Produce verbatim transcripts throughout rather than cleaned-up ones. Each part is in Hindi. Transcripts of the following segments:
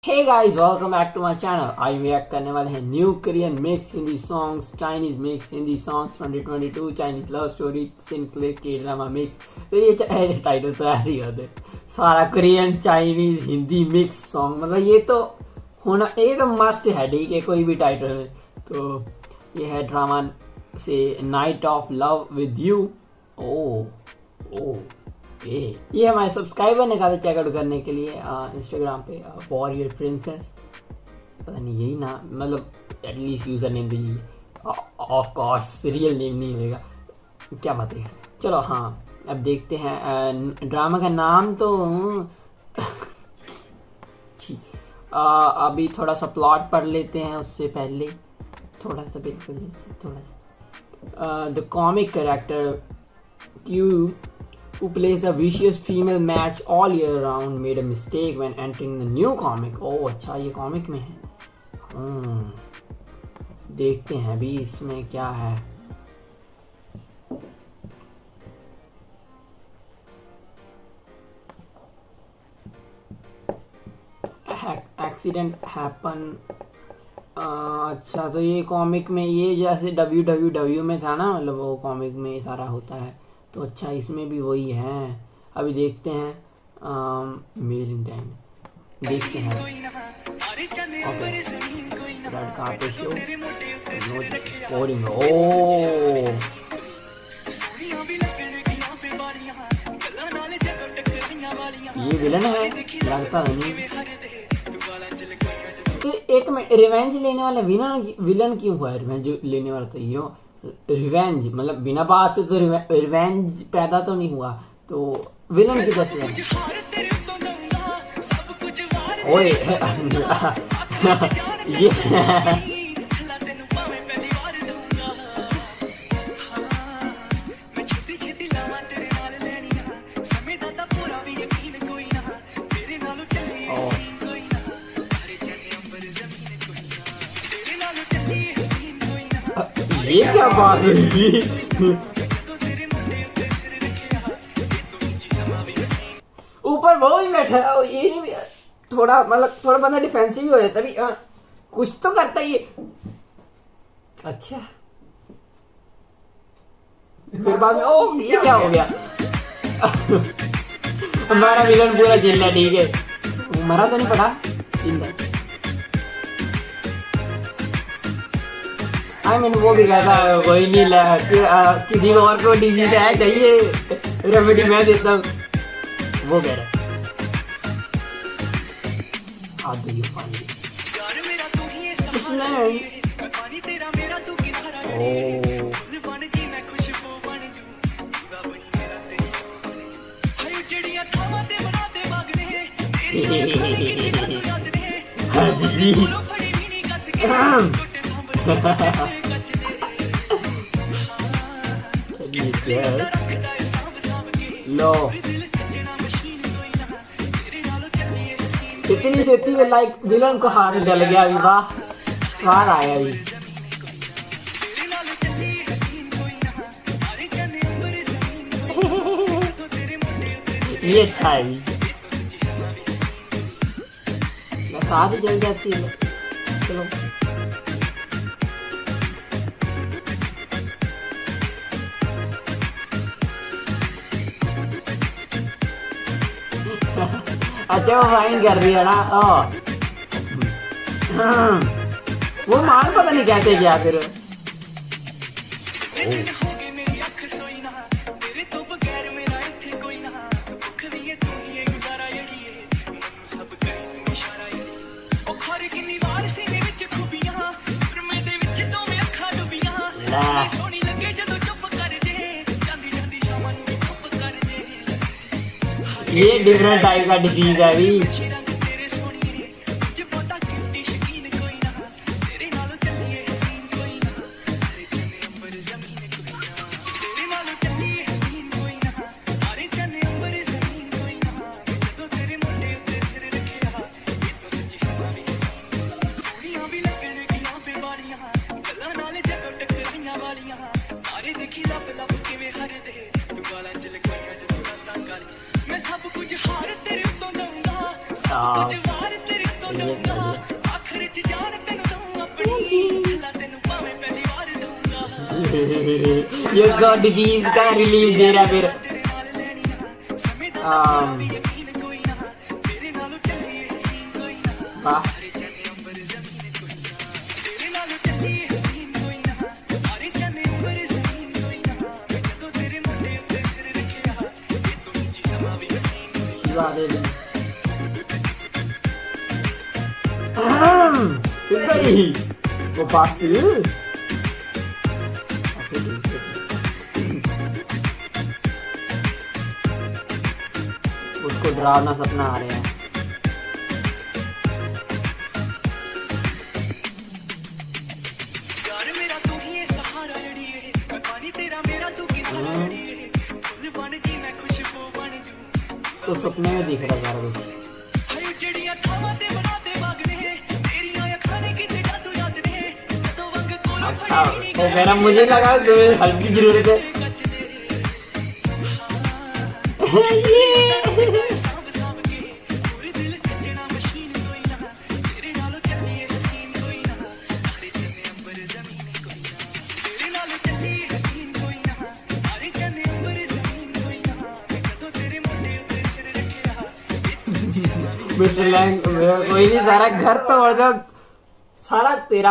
Hey guys, welcome back to my channel. आज रिएक्ट करने वाले हैं new Korean mix Hindi songs, Chinese mix Hindi songs twenty twenty two, Chinese love story, सिंक्लिक के ड्रामा मिक्स। तो ये टाइटल तो ऐसे ही होते, सारा Korean Chinese Hindi mix song. मतलब ये तो होना, ये तो मस्ट है, ठीक है, कोई भी टाइटल में। तो ये है ड्रामा से night of love with you. ओ ओ ये हमारे सब्सक्राइबर ने कहा था चेकआउट करने के लिए इंस्टाग्राम पे, वॉरियर प्रिंसेस, पता नहीं यही ना, मतलब एटलीस्ट यूजर नेम दीजिए, ऑफ कोर्स रियल नेम नहीं होगा, क्या बात है। चलो हाँ, अब देखते हैं ड्रामा का नाम। तो आ, अभी थोड़ा सा प्लॉट पढ़ लेते हैं, उससे पहले थोड़ा सा बिल्कुल थोड़ा सा द कॉमिक कैरेक्टर क्यू who plays a vicious female match all year round made a mistake when entering the new comic। oh अच्छा, ये कॉमिक में है। hmm. देखते हैं अभी इसमें क्या है। Accident happen. अच्छा, तो ये कॉमिक में ये जैसे डब्ल्यू डब्ल्यू डब्ल्यू में था ना, मतलब वो कॉमिक में सारा होता है, तो अच्छा इसमें भी वही है। अभी देखते हैं मेल इन टाइम, देखते हैं। ओके, कार्पेट शो, ओह ये विलन है, लगता नहीं। तो एक मिनट, रिवेंज लेने वाला विलन विलन क्यों हुआ है? रिवेंज लेने वाला तो हीरो। रिवेंज मतलब बिना बात से तो रिवेंज पैदा तो नहीं हुआ, तो विलन की तरफ से। ओए ये ये क्या बात हुई? ऊपर वो भी बैठा है, ये नहीं, थोड़ा मतलब थोड़ा बंदा डिफेंसिव भी हो जाता है, आ, कुछ तो करता ही है। अच्छा, फिर बाद में ओ ये क्या हो गया? हमारा विलन पूरा जिंदा, ठीक है, मरा तो नहीं पड़ा, जिंदा। आई मीन वो भी कहता कोई नहीं ला, कि, आ, किसी और को डिजीज है चाहिए, रेमेडी मैं देता हूँ, वो कह रहा है। लो इतनी शेती में लाइक विलन को हाथ डल गया अभी, वाह स्वाद आया अभी। ये अच्छा है, साथ ही जल जाती है। चलो अच्छा, वो फाइन कर रही है ना। ओ वो मान पता नहीं कैसे किया फिर। ये डिफरेंट टाइप का डिजीज है अभी। ये गॉड डिजीज का रिलीज दे रहा फिर। वाह वो पास उसको डरावना सपना आ रहे हैं। तो सपने में दिख रहा सारा कुछ। अच्छा तो मेरा मुझे लगा तो हल्की जरूरत है। कोई नहीं, सारा घर तो और जब सारा तेरा।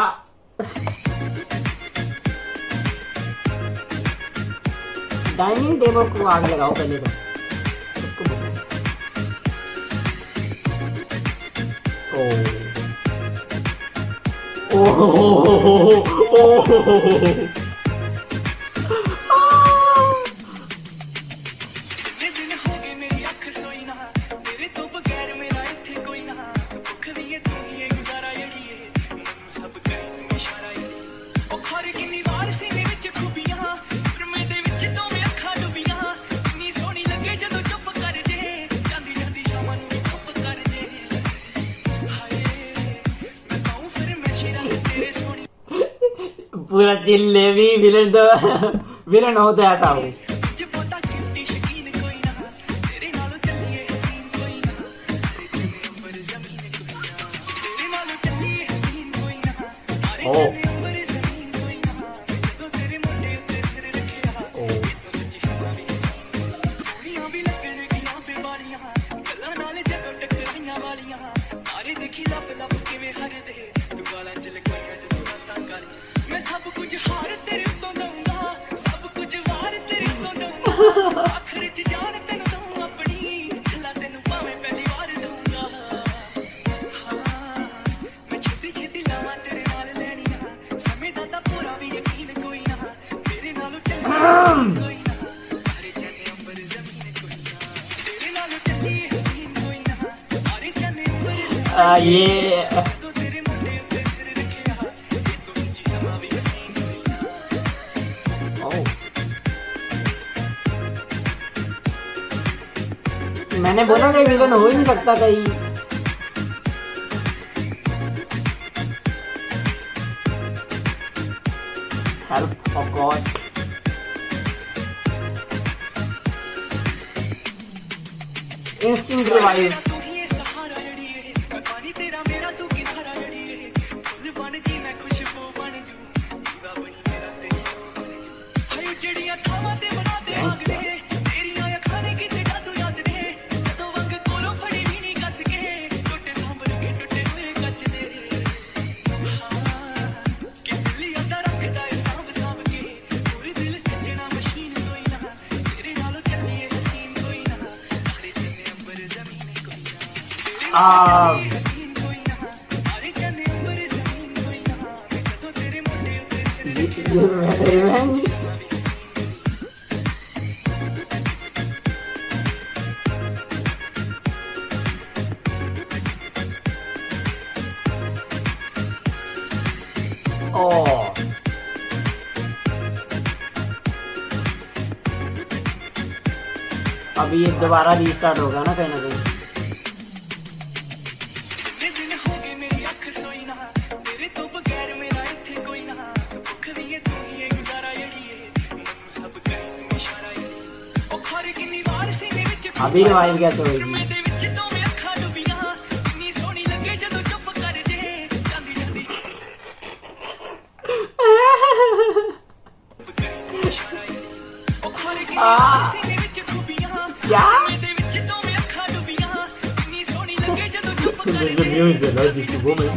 डाइनिंग टेबल को आग लगाओ पहले तो। ओ ओ पूरा चिल्ले भी विलन तो विलन हो तो ऐसा हो। आ, ये मैंने बोला कि विलन हो ही नहीं सकता कहीं। Help of god. Instinct revive. Um, revenge. Oh. अभी ये दोबारा रीस्टार्ट होगा ना कहीं ना कहीं। अभी रिवाइव कैसे होगी? क्या वो में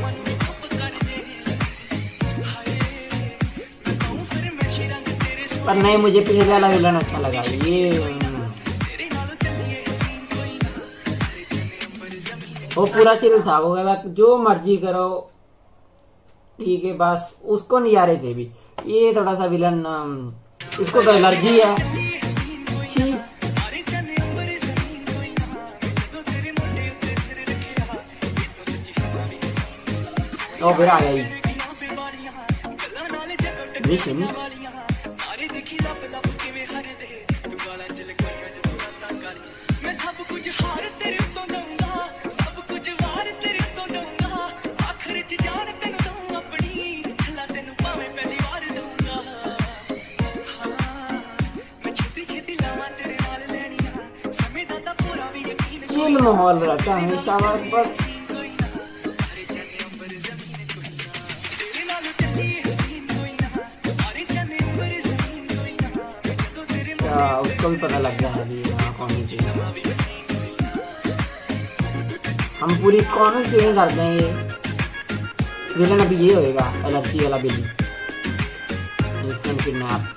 पर नहीं, मुझे पहले वाला विलन अच्छा लगा। ये वो पूरा चिल था, वो जो मर्जी करो ठीक है, बस उसको नहीं आ रहे थे भी। ये थोड़ा सा विलन, इसको तो एलर्जी है। ओ फिर आ गई माहौल रहता है हमेशा बस। उसको भी पता लग गया है हाँ कौन सी चीज। हम पूरी कौन सी चीजें करते हैं। ये विलन अभी ये होएगा, एलर्जी वाला बिल्ली instant kidnap.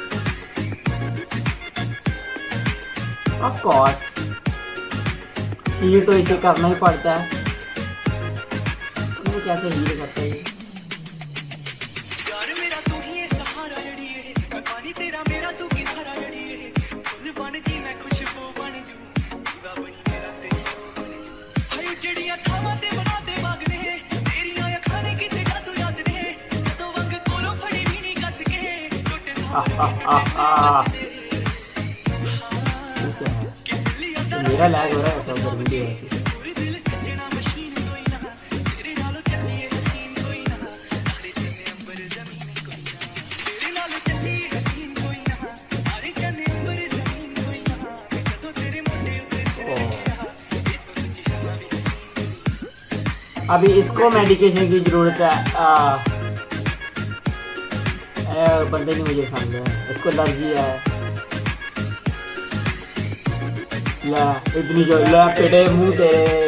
Of course heal तो इसे करना ही पड़ता है। कैसे हील करता है मेरा लैग हो रहा है ऐसा वीडियो ऐसे। अभी इसको मेडिकेशन की जरूरत है। आ, बंदे ने मुझे समझा, इसको एलर्जी है। ला इतनी जो ला पेटे मुंह तेरे।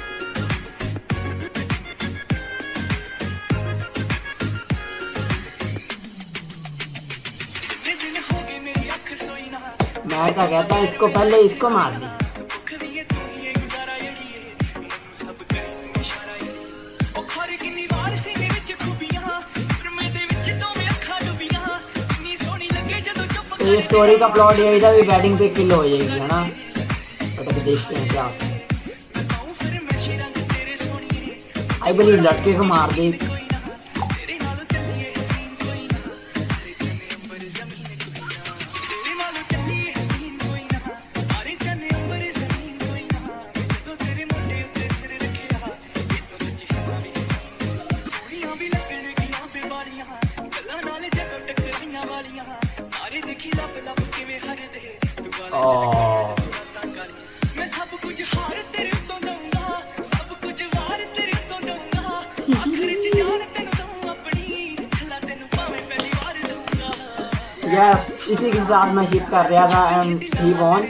मैं क्या कहता हूँ, इसको पहले इसको मार दी। ये स्टोरी का प्लॉट यही था, बैटिंग पे किल हो जाएगी है ना। तो अभी देखते हैं क्या। आई बिलीव लड़के को मार दे। यस, इसी के साथ मैं शिप कर रहा था एंड ही वॉन।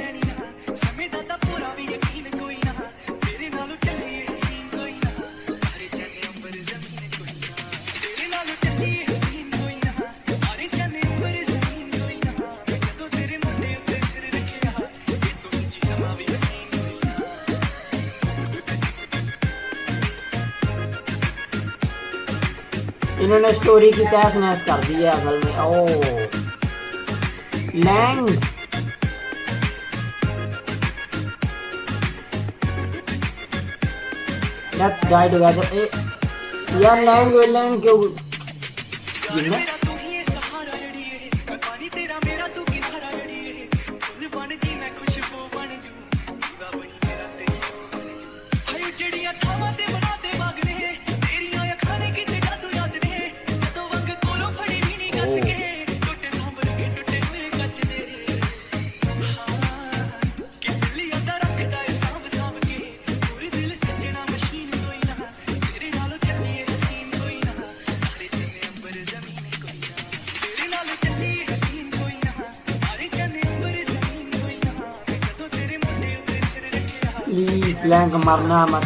इन्होंने स्टोरी की तहस नहस कर दी है असल में। Oh Lang let's die together. ए यार लैंग लैंग क्यों जिन्ना ब्लैंक मरना मत।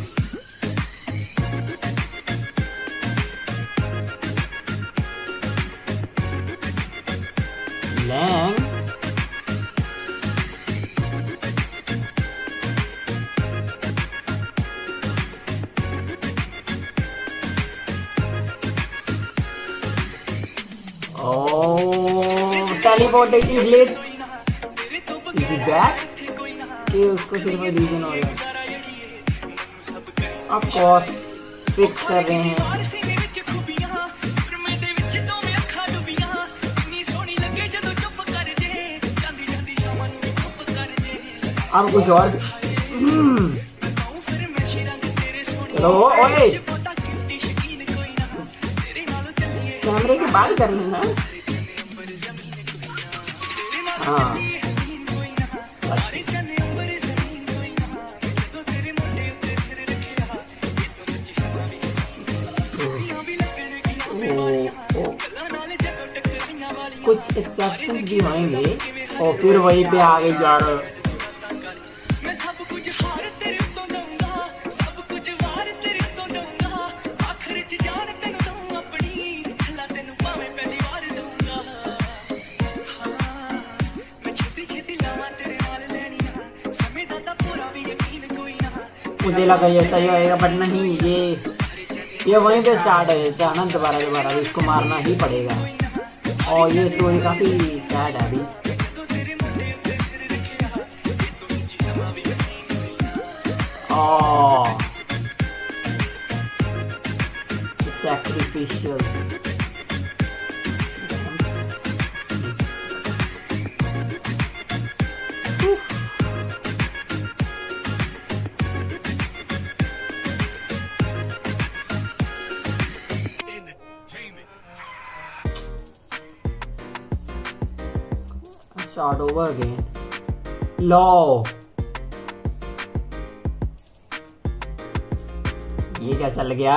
Blank oh teleportative blade is it back कि उसको सिर्फ रीजन हो गया ऑफ कोर्स फिक्स कर रहे हैं। अब कुछ और चलो ओए कैमरे के बाल कर लेना। हाँ कुछ एक्सेप्शन भी होंगे और फिर वहीं पे आगे जा रहे हो। मुझे लगा ये सही होएगा बट नहीं, ये ये वहीं पे स्टार्ट है ना दोबारा दोबारा इसको मारना ही पड़ेगा। और ये स्टोरी काफी सैड है अभी। Oh sacrificial start over again. लो ये क्या चल गया?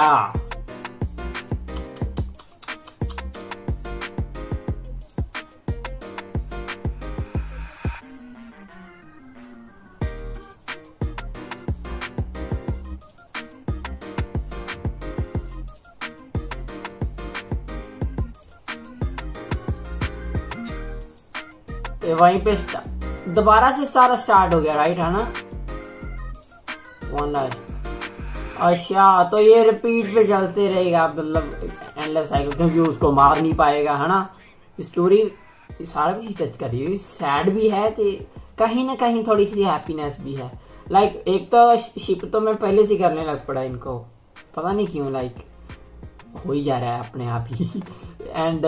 वहीं पे दोबारा से सारा स्टार्ट हो गया राइट है ना वन लाइफ। अच्छा तो ये रिपीट पे चलते रहेगा मतलब एंडलेस साइकिल क्योंकि उसको मार नहीं पाएगा है ना। स्टोरी सारा कुछ टच कर रही है, सैड भी है तो कहीं ना कहीं थोड़ी सी हैप्पीनेस भी है। लाइक like, एक तो शिप तो मैं पहले से करने लग पड़ा इनको पता नहीं क्यों लाइक हो ही जा रहा है अपने आप ही। एंड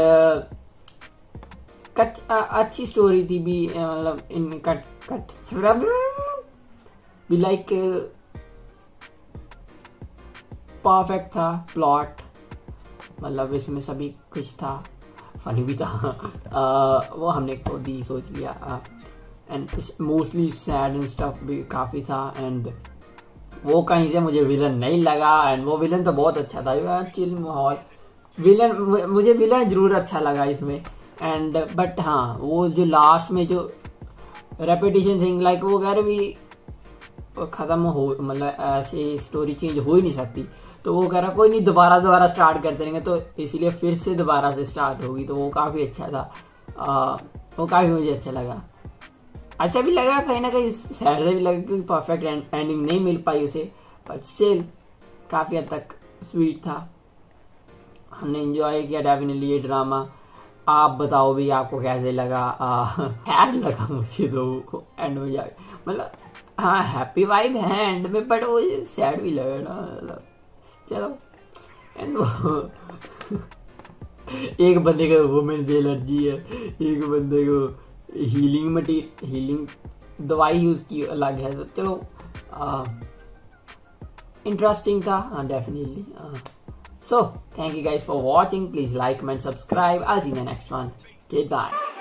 कट अच्छी स्टोरी थी भी मतलब इन कट कट भी लाइक परफेक्ट था प्लॉट मतलब इसमें सभी कुछ था फनी भी था। आ, वो हमने खुद ही सोच लिया and mostly sad and stuff भी काफी था। एंड वो कहीं से मुझे विलन नहीं लगा एंड वो विलन तो बहुत अच्छा था चिल माहौल। विलन मुझे विलन जरूर अच्छा लगा इसमें एंड बट हाँ वो जो लास्ट में जो रेपिटेशन थिंग लाइक वो वगैरह भी खत्म हो मतलब ऐसे स्टोरी चेंज हो ही नहीं सकती। तो वो कह रहा कोई नहीं दोबारा दोबारा स्टार्ट करते रहेंगे तो इसीलिए फिर से दोबारा से स्टार्ट होगी। तो वो काफी अच्छा था आ, वो काफी मुझे अच्छा लगा। अच्छा भी लगा कहीं ना कहीं सैड से भी लगा क्योंकि परफेक्ट एंडिंग नहीं मिल पाई उसे बट स्टिल काफी हद तक स्वीट था। हमने एंजॉय किया डेफिनेटली ये ड्रामा। आप बताओ भी आपको कैसे लगा? सैड लगा मुझे तो एंड में जाके मतलब हाँ हैप्पी वाइब है एंड में बट वो सैड भी लगा ना मतलब चलो। एंड वो एक बंदे को वुमेन से एलर्जी है, एक बंदे को हीलिंग मटीरियल हीलिंग दवाई यूज की अलग है। तो चलो इंटरेस्टिंग था हाँ definitely. So, thank you guys for watching. Please like, comment, subscribe. I'll see you in the next one. Goodbye.